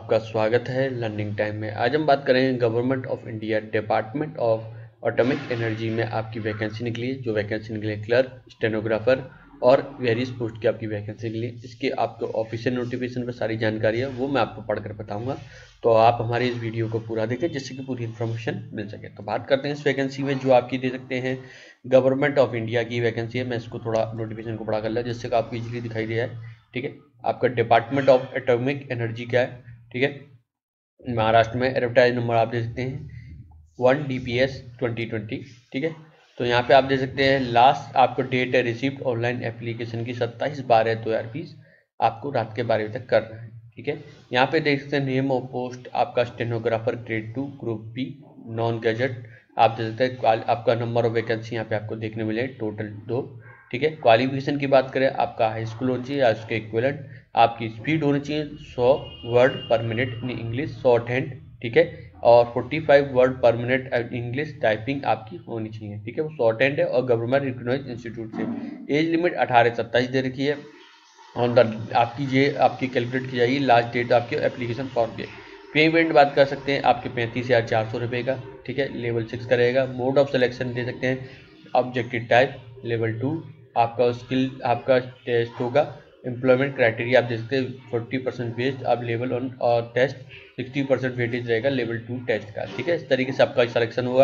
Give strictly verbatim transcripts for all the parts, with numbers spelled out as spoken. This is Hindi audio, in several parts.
आपका स्वागत है लर्निंग टाइम में। आज हम बात करेंगे government of India department of atomic energy में आपकी वैकेंसी निकली है। जो वैकेंसी निकली है क्लर्क, स्टेनोग्राफर और वेरियस पोस्ट की आपकी वैकेंसी निकली है। इसके आपको ऑफिशियल नोटिफिकेशन पर सारी जानकारी है वो मैं आपको पढ़कर बताऊंगा, तो आप हमारी इस वीडियो को पूरा देखें जिससे कि पूरी इन्फॉर्मेशन मिल सके। तो बात करते हैं इस वैकेंसी में जो आपकी दे सकते हैं गवर्नमेंट ऑफ इंडिया की वैकेंसी है। मैं इसको थोड़ा नोटिफिकेशन को पढ़ा कर लिया जिससे कि आपको इजीली दिखाई दिया है। ठीक है, आपका डिपार्टमेंट ऑफ एटॉमिक एनर्जी क्या है। ठीक है, महाराष्ट्र में। एडवर्टाइज नंबर आप दे सकते हैं one D P S twenty twenty. ठीक है, तो यहाँ पे आप दे सकते हैं लास्ट आपको डेट है रिसिप्ट ऑनलाइन एप्लीकेशन की सत्ताईस बारह दो हज़ार बीस, आपको रात के बारह बजे तक करना है। ठीक है, यहाँ पे देख सकते हैं नेम ऑफ पोस्ट आपका stenographer grade two group B non gazetted आप दे सकते हैं। आपका नंबर ऑफ वैकेंसी यहाँ पे आपको देखने मिले टोटल दो। ठीक है, क्वालिफिकेशन की बात करें आपका हाई स्कूल होना चाहिए या उसके इक्विवेलेंट। आपकी स्पीड होनी चाहिए सौ word per minute in English shorthand. ठीक है, और पैंतालीस word per minute English typing आपकी होनी चाहिए। ठीक है, वो शॉर्ट हैंड है और गवर्नमेंट रिकॉग्नाइज्ड इंस्टीट्यूट से। एज लिमिट अठारह सत्ताईस दे रखी है। ऑन द आपकी ये आपकी कैलकुलेट की जाएगी लास्ट डेट आपके एप्लीकेशन फॉर्म के। पेमेंट बात कर सकते हैं आपके पैंतीस हज़ार चार सौ रुपये का। ठीक है, लेवल सिक्स का रहेगा। मोड ऑफ सिलेक्शन दे सकते हैं ऑब्जेक्टिव टाइप लेवल टू। आपका स्किल आपका टेस्ट होगा। एम्प्लॉयमेंट क्राइटेरिया आप दे सकते हैं फोर्टी परसेंट बेस्ड आप लेवल वन और टेस्ट सिक्सटी परसेंट वेटेज रहेगा लेवल टू टेस्ट का। ठीक है, इस तरीके से आपका सिलेक्शन होगा।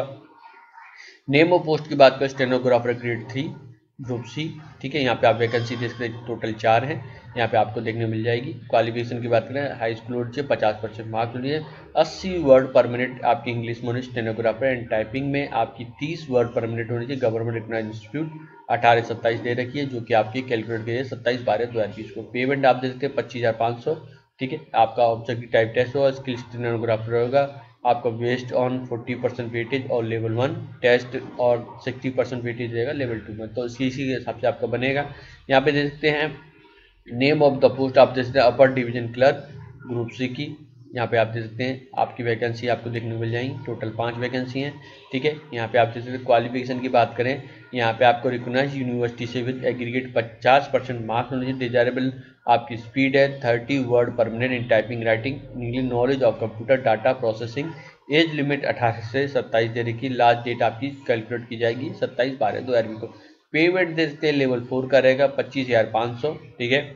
नेम ऑफ पोस्ट की बात करें stenographer grade three group C. ठीक है, यहाँ पे आप वैकेंसी देख सकते हैं टोटल चार हैं, यहाँ पे आपको देखने मिल जाएगी। क्वालिफिकेशन की बात करें हाई स्कूल होनी चाहिए, पचास परसेंट मार्क्स होनी है। अस्सी वर्ड पर मिनट आपकी इंग्लिश में होनी स्टेनोग्राफर एंड टाइपिंग में आपकी तीस वर्ड पर मिनट होनी चाहिए। गवर्नमेंट रिकॉग्नाइज्ड इंस्टीट्यूट अठारह सत्ताईस दे रखी है जो कि आपकी कैलकुलेट की है सत्ताईस बारह दो हज़ार बीस को। पेमेंट आप दे सकते हैं पच्चीस हज़ार पाँच सौ। ठीक है, आपका ऑब्जेक्टिव टाइप टेस्ट होगा, स्किल स्टेनोग्राफर होगा आपका बेस्ड ऑन चालीस परसेंट वेटेज और लेवल वन टेस्ट और साठ परसेंट वेटेज रहेगा लेवल टू में। तो इसी इसी के हिसाब से आपका बनेगा। यहाँ पे दे सकते हैं नेम ऑफ द पोस्ट आप दे सकते हैं upper division clerk group C की। यहाँ पे आप दे सकते हैं आपकी वैकेंसी आपको देखने को मिल जाएंगी। टोटल पांच वैकेंसी हैं। ठीक है, यहाँ पे आप दे सकते हैं क्वालिफिकेशन की बात करें यहाँ पे आपको रिकॉग्नाइज यूनिवर्सिटी से विद एग्रीगेट पचास परसेंट मार्क्स होने चाहिए। डिजायरेबल आपकी स्पीड है thirty word per minute in typing writing English knowledge of computer data processing. Age limit अठारह से सत्ताईस दे रखी। लास्ट डेट आपकी कैलकुलेट की जाएगी सत्ताईस बारह दो हज़ार बीस को। पेमेंट दे सकते हैं लेवल फोर का रहेगा पच्चीस हज़ार पाँच सौ। ठीक है,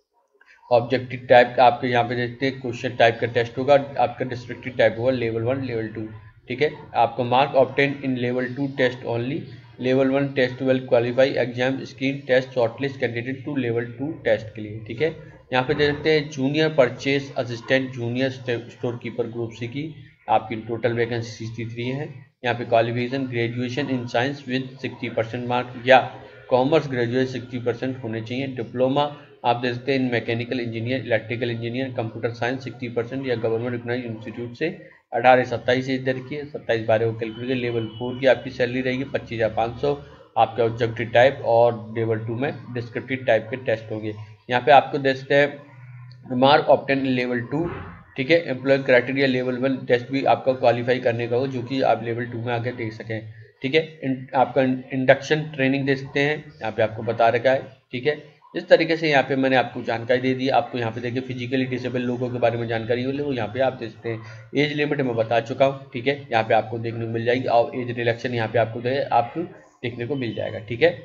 ऑब्जेक्टिव टाइप आपके यहाँ पे देखते हैं क्वेश्चन टाइप का टेस्ट होगा। आपका डिस्क्रिप्टिव टाइप होगा लेवल वन लेवल टू। ठीक है, आपको mark obtain in level two test only. Level one test well qualify exam screen test shortlist candidate to level two test के लिए। ठीक है, यहाँ पे दे सकते हैं junior purchase assistant junior store keeper group C की आपकी टोटल वैकेंसी सिक्सटी थ्री है। यहाँ पे qualification graduation in science with sixty percent mark या कॉमर्स ग्रेजुएट सिक्सटी परसेंट होने चाहिए। डिप्लोमा आप दे सकते हैं in mechanical engineer electrical engineer computer science sixty percent या गवर्नमेंट रिकॉग्नाइज्ड इंस्टीट्यूट से। अठारह सत्ताईस इधर की सत्ताईस बारह को कैलकुलेट। लेवल फोर की आपकी सैलरी रहेगी पच्चीस हज़ार पाँच सौ। आपका ऑब्जेक्टिव टाइप और लेवल टू में डिस्क्रिप्टिव टाइप के टेस्ट होंगे। यहाँ पे आपको दे सकते हैं मार्क ऑब्टेन लेवल टू। ठीक है, employ criteria level one test भी आपका क्वालिफाई करने का हो जो कि आप लेवल टू में आगे देख सकें। ठीक है, इन, आपका इंडक्शन ट्रेनिंग दे सकते हैं यहाँ पे आपको बता रखा है। ठीक है, इस तरीके से यहाँ पे मैंने आपको जानकारी दे दी। आपको यहाँ पे देखिए फिजिकली डिसेबल लोगों के बारे में जानकारी हो वो यहाँ पे आप देख सकते हैं। एज लिमिट मैं बता चुका हूँ। ठीक है, यहाँ पे आपको देखने को मिल जाएगी और एज रिलेक्शन यहाँ पे आपको दे आपको देखने को मिल जाएगा। ठीक है,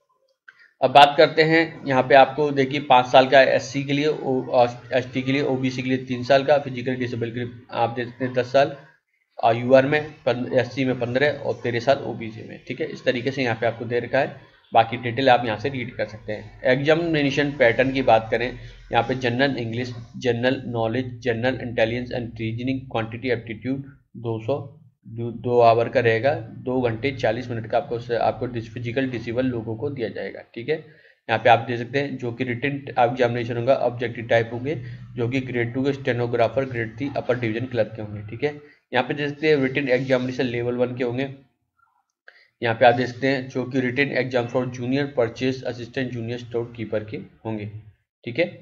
अब बात करते हैं यहाँ पे आपको देखिए पाँच साल का एससी के लिए, एसटी के लिए, ओबीसी के लिए तीन साल का, फिजिकली डिसेबल के लिए आप देख सकते हैं दस साल, यूआर में एससी में पंद्रह और तेरह साल ओबीसी में। ठीक है, इस तरीके से यहाँ पे आपको दे रखा है। बाकी डिटेल आप यहाँ से रीड कर सकते हैं। एग्जामिनेशन पैटर्न की बात करें यहाँ पे general English, general knowledge, general intelligence and reasoning quantity aptitude दो सौ दो आवर का रहेगा। दो घंटे चालीस मिनट का आपको आपको फिजिकल डिसेबल लोगों को दिया जाएगा। ठीक है, यहाँ पे आप दे सकते हैं जो कि रिटन एग्जामिनेशन होगा ऑब्जेक्टिव टाइप होंगे जो कि ग्रेड टू के stenographer grade three upper division clerk के होंगे। ठीक है, यहाँ पे दे सकते हैं रिटन एग्जामिनेशन लेवल वन के होंगे। यहाँ पे आप देख सकते हैं जो कि written exam for junior purchase assistant junior store keeper के होंगे। ठीक है,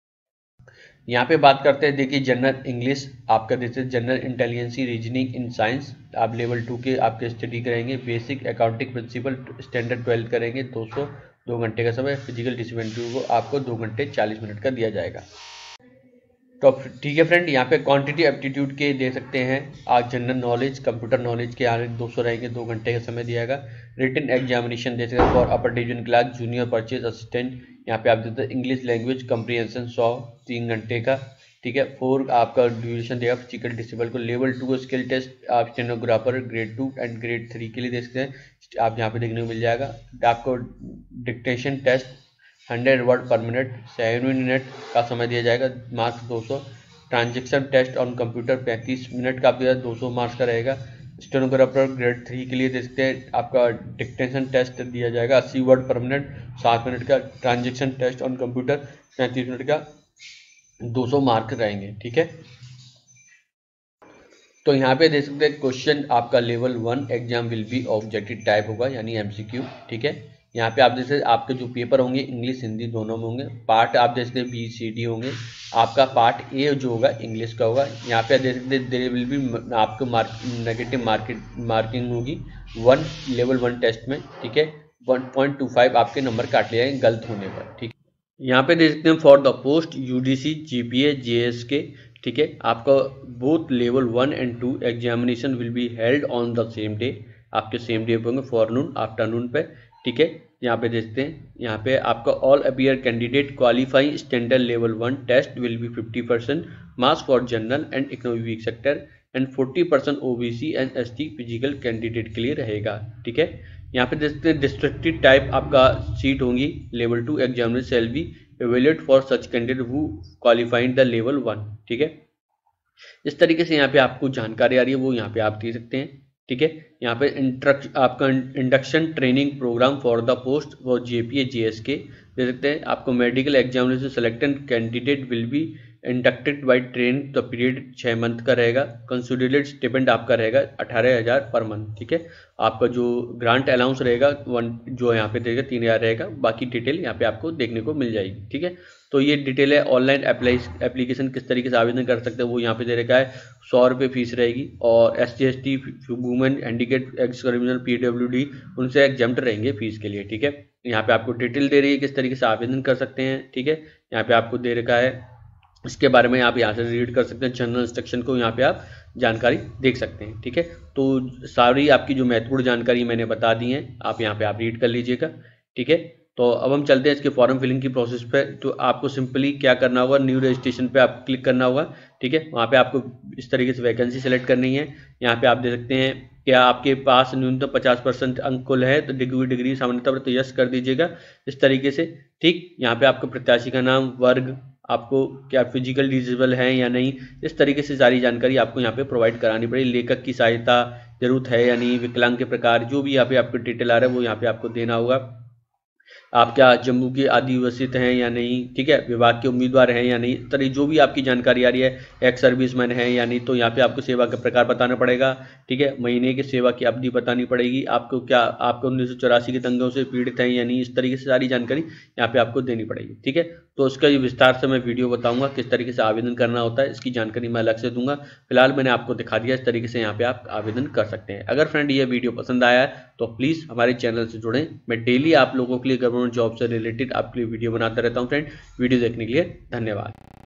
यहाँ पे बात करते हैं देखिए जनरल इंग्लिश आपका देते हैं general intelligence reasoning in science आप लेवल टू के आपके स्टडी करेंगे। Basic accounting principle standard twelve करेंगे दो सौ दो घंटे का समय। फिजिकल डिसिप्लिन को आपको दो घंटे चालीस मिनट का दिया जाएगा। तो ठीक है फ्रेंड, यहाँ पे क्वांटिटी एप्टीट्यूड के दे सकते हैं आज, जनरल नॉलेज, कंप्यूटर नॉलेज के यहाँ दो सौ रहेंगे, दो घंटे का समय दिया जाएगा। रिटन एग्जामिनेशन दे सकते हैं for upper division class, junior purchase assistant, यहाँ पे आप देते हैं इंग्लिश लैंग्वेज कम्प्रीहेंशन सौ, तीन घंटे का, ठीक है। फोर आपका ड्यूरेशन देगा फिजिकल डिसेबल को। लेवल टू स्किल टेस्ट आप stenographer grade two and grade three के लिए दे सकते हैं, आप यहाँ पे देखने को मिल जाएगा। आपको dictation test hundred word per minute, seven minute का समय दिया जाएगा, मार्क्स दो सौ। ट्रांजेक्शन टेस्ट ऑन कंप्यूटर पैंतीस मिनट का आप दिया दो सौ मार्क्स का रहेगा। स्टेनोग्राफर ग्रेड थ्री के लिए दे सकते हैं, आपका डिक्टेशन टेस्ट दिया जाएगा अस्सी वर्ड पर मिनट, सात मिनट का। ट्रांजेक्शन टेस्ट ऑन कंप्यूटर पैंतीस मिनट का, दो सौ मार्क रहेंगे, ठीक है। तो यहाँ पे देख सकते हैं क्वेश्चन आपका level one exam will be objective type होगा, यानी एमसीक्यू, ठीक है। यहाँ पे आप जैसे आपके जो पेपर होंगे इंग्लिश हिंदी दोनों में होंगे। पार्ट आप देख सकते हैं बी सी डी होंगे, आपका पार्ट ए जो होगा इंग्लिश का होगा। यहाँ पे देख सकते हैं देयर विल बी आपको मार्क नेगेटिव मार्केट मार्किंग होगी वन लेवल वन टेस्ट में, ठीक है। वन पॉइंट टू फाइव आपके नंबर काट लिए जाएंगे गलत होने पर, ठीक। यहाँ पे देख सकते हैं for the post UDC GPA JSK, ठीक है। आपका both level one and two examination will be held on the same day, आपके सेम डे पे होंगे, फॉरनून आफ्टरनून पे, ठीक है। यहाँ पे देखते हैं, यहाँ पे आपका all appear candidate qualifying standard level one test will be fifty percent marks for general and economic weak sector and forty percent OBC and ST physical candidate के लिए रहेगा, ठीक है। यहाँ पे देखते हैं डिस्ट्रक्टिव टाइप आपका सीट होंगी, level two examination shall be evaluate for such candidate who qualified the level one, ठीक है। इस तरीके से यहाँ पे आपको जानकारी आ रही है वो यहाँ पे आप दे सकते हैं, ठीक है। यहाँ पे इंट्रक्श आपका induction training program for the post for JPA JSK दे सकते हैं। आपको medical examination selected candidate will be inducted by train, तो पीरियड छः मंथ का रहेगा। कंसोलिडेटेड स्टिपेंड आपका रहेगा अठारह हज़ार पर मंथ, ठीक है। आपका जो ग्रांट अलाउंस रहेगा वन जो यहाँ पे देगा तीन हज़ार रहेगा, बाकी डिटेल यहाँ पे आपको देखने को मिल जाएगी, ठीक है। तो ये डिटेल है। ऑनलाइन अप्लाई एप्लीकेशन किस तरीके से आवेदन कर सकते हैं वो यहाँ पे दे रखा है। सौ रुपये फीस रहेगी और S C S T women handicap ex criminal P W D उनसे एग्जाम्प्ट रहेंगे फीस के लिए, ठीक है। यहाँ पे आपको डिटेल दे रही है किस तरीके से आवेदन कर सकते हैं, ठीक है। यहाँ पे आपको दे रखा है, इसके बारे में आप यहाँ से रीड कर सकते हैं। जनरल इंस्ट्रक्शन को यहाँ पे आप जानकारी देख सकते हैं, ठीक है। तो सारी आपकी जो महत्वपूर्ण जानकारी मैंने बता दी है, आप यहाँ पे आप रीड कर लीजिएगा, ठीक है। तो अब हम चलते हैं इसके फॉर्म फिलिंग की प्रोसेस पे। तो आपको सिंपली क्या करना होगा, न्यू रजिस्ट्रेशन पे आप क्लिक करना होगा, ठीक है। वहाँ पे आपको इस तरीके से वैकेंसी सेलेक्ट करनी है। यहाँ पे आप देख सकते हैं क्या आपके पास न्यूनतम पचास परसेंट अंक कुल है तो डिग्री डिग्री सामान्यता पर तो यस कर दीजिएगा इस तरीके से, ठीक। यहाँ पे आपको प्रत्याशी का नाम, वर्ग, आपको क्या फिजिकल डिसेबल है या नहीं, इस तरीके से सारी जानकारी आपको यहाँ पे प्रोवाइड करानी पड़ेगी। लेखक की सहायता जरूरत है या नहीं, विकलांग के प्रकार, जो भी यहाँ पे आपको डिटेल आ रहा है वो यहाँ पे आपको देना होगा। आप क्या जम्मू के आदिवासित हैं या नहीं, ठीक है। विभाग के उम्मीदवार हैं या नहीं, तरह जो भी आपकी जानकारी आ रही है, एक्स सर्विसमैन है या नहीं, तो यहाँ पे आपको सेवा का प्रकार बताना पड़ेगा, ठीक है। महीने की सेवा की अवधि बतानी पड़ेगी आपको, क्या आपको उन्नीस सौ चौरासी के दंगों से पीड़ित हैं या नहीं, इस तरीके से सारी जानकारी यहाँ पे आपको देनी पड़ेगी, ठीक है। तो उसका ये विस्तार से मैं वीडियो बताऊंगा किस तरीके से आवेदन करना होता है, इसकी जानकारी मैं अलग से दूंगा। फिलहाल मैंने आपको दिखा दिया इस तरीके से यहाँ पे आप आवेदन कर सकते हैं। अगर फ्रेंड ये वीडियो पसंद आया है तो प्लीज़ हमारे चैनल से जुड़ें। मैं डेली आप लोगों के लिए गवर्नमेंट जॉब से रिलेटेड आपके लिए वीडियो बनाता रहता हूँ फ्रेंड। वीडियो देखने के लिए धन्यवाद।